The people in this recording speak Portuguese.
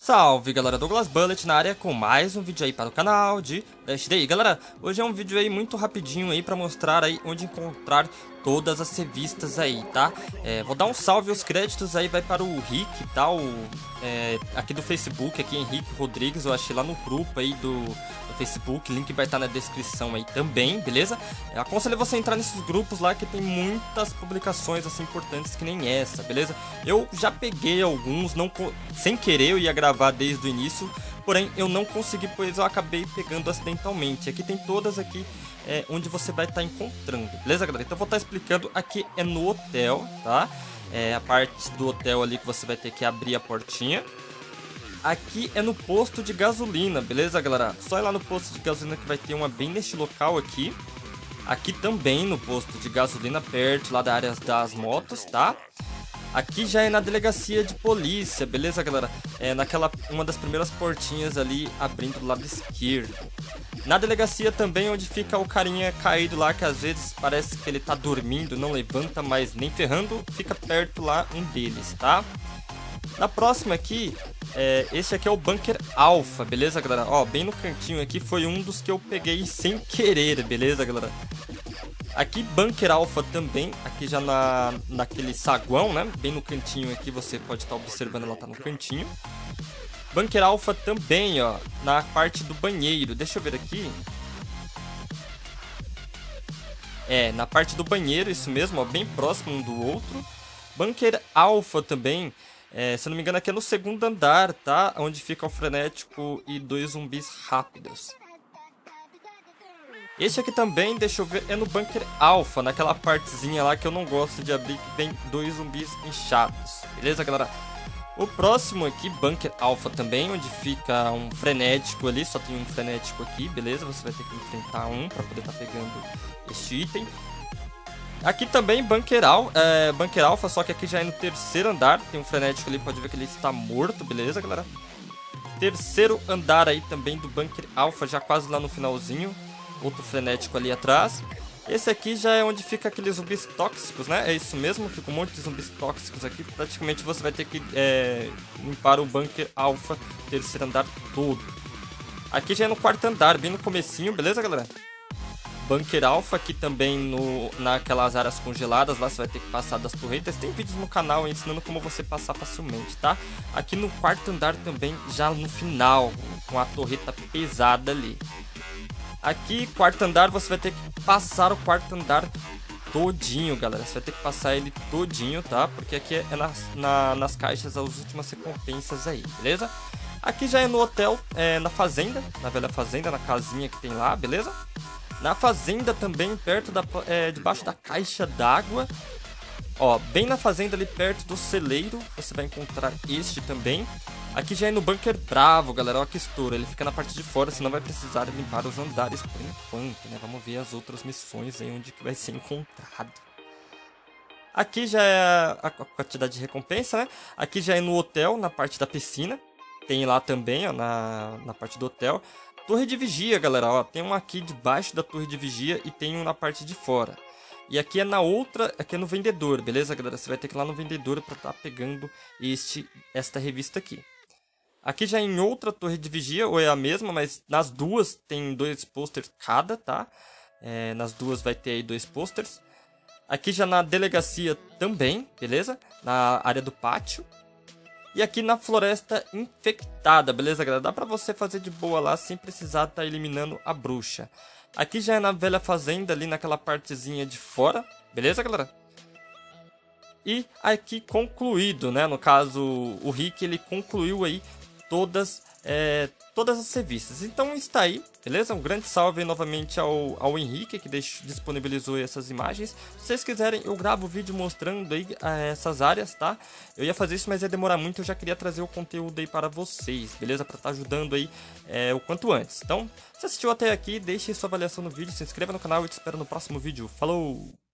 Salve galera, Douglas Bullet na área com mais um vídeo aí para o canal de Dash Day. Galera, hoje é um vídeo aí muito rapidinho aí para mostrar aí onde encontrar todas as revistas aí, tá? Vou dar um salve, os créditos aí vai para o Rick, tá? Aqui do Facebook, aqui Henrique Rodrigues, eu achei lá no grupo aí do Facebook, link vai estar na descrição aí também, beleza? Eu aconselho você a entrar nesses grupos lá que tem muitas publicações assim importantes que nem essa, beleza? Eu já peguei alguns, sem querer eu ia gravar desde o início, porém eu não consegui, pois eu acabei pegando acidentalmente. Aqui tem todas aqui onde você vai estar encontrando, beleza galera? Então eu vou estar explicando, aqui é no hotel, tá? A parte do hotel ali que você vai ter que abrir a portinha. Aqui é no posto de gasolina, beleza galera? Só ir lá no posto de gasolina que vai ter uma bem neste local aqui. Aqui também no posto de gasolina, perto lá da área das motos, tá? Aqui já é na delegacia de polícia, beleza galera? Uma das primeiras portinhas ali, abrindo do lado esquerdo. Na delegacia também, onde fica o carinha caído lá, que às vezes parece que ele tá dormindo, não levanta, mas nem ferrando, fica perto lá um deles, tá? Na próxima aqui, esse aqui é o Bunker Alpha, beleza galera? Ó, bem no cantinho aqui, foi um dos que eu peguei sem querer, beleza galera? Aqui Bunker Alpha também, aqui já naquele saguão, né? Bem no cantinho aqui, você pode estar observando, ela tá no cantinho. Bunker Alpha também, ó, na parte do banheiro, deixa eu ver aqui. Na parte do banheiro, isso mesmo, ó, bem próximo um do outro. Bunker Alpha também, se eu não me engano aqui é no segundo andar, tá? Onde fica o frenético e 2 zumbis rápidos. Esse aqui também, deixa eu ver, é no Bunker Alpha, naquela partezinha lá que eu não gosto de abrir, que tem 2 zumbis inchados, beleza galera? O próximo aqui, Bunker Alpha também, onde fica um frenético ali, só tem um frenético aqui, beleza? Você vai ter que enfrentar um para poder estar pegando este item. Aqui também Bunker Alpha, só que aqui já é no terceiro andar, tem um frenético ali, pode ver que ele está morto, beleza galera? Terceiro andar aí também do Bunker Alpha, já quase lá no finalzinho. Outro frenético ali atrás. Esse aqui já é onde fica aqueles zumbis tóxicos, né? É isso mesmo, fica um monte de zumbis tóxicos aqui. Praticamente você vai ter que limpar o Bunker Alpha, terceiro andar todo. Aqui já é no quarto andar, bem no comecinho, beleza galera? Bunker Alpha aqui também naquelas áreas congeladas, lá você vai ter que passar das torretas. Tem vídeos no canal ensinando como você passar facilmente, tá? Aqui no quarto andar também, já no final, com a torreta pesada ali. Aqui, quarto andar, você vai ter que passar o quarto andar todinho, galera. Você vai ter que passar ele todinho, tá? Porque aqui é nas caixas as últimas recompensas aí, beleza? Aqui já é no hotel, na fazenda, na velha fazenda, na casinha que tem lá, beleza? Na fazenda também, perto debaixo da caixa d'água. Ó, bem na fazenda ali perto do celeiro, você vai encontrar este também. Aqui já é no Bunker Bravo, galera, ó que estouro, ele fica na parte de fora, senão vai precisar limpar os andares por enquanto, né? Vamos ver as outras missões aí, onde que vai ser encontrado. Aqui já é a quantidade de recompensa, né? Aqui já é no hotel, na parte da piscina. Tem lá também, ó, na parte do hotel. Torre de vigia, galera, ó, tem um aqui debaixo da torre de vigia e tem um na parte de fora. E aqui é na outra, aqui é no vendedor, beleza, galera? Você vai ter que ir lá no vendedor para estar pegando esta revista aqui. Aqui já em outra torre de vigia, ou é a mesma, mas nas duas tem 2 posters cada, tá? Nas duas vai ter aí 2 posters. Aqui já na delegacia também, beleza? Na área do pátio. E aqui na floresta infectada, beleza, galera? Dá pra você fazer de boa lá, sem precisar estar eliminando a bruxa. Aqui já é na velha fazenda, ali naquela partezinha de fora, beleza, galera? E aqui concluído, né? No caso, o Rick, ele concluiu aí todas as revistas. Então está aí, beleza? Um grande salve aí novamente ao Henrique, que disponibilizou essas imagens. Se vocês quiserem, eu gravo o vídeo mostrando aí essas áreas, tá? Eu ia fazer isso, mas ia demorar muito, eu já queria trazer o conteúdo aí para vocês, beleza? Para estar ajudando aí o quanto antes. Então, se assistiu até aqui, deixe sua avaliação no vídeo, se inscreva no canal e te espero no próximo vídeo. Falou!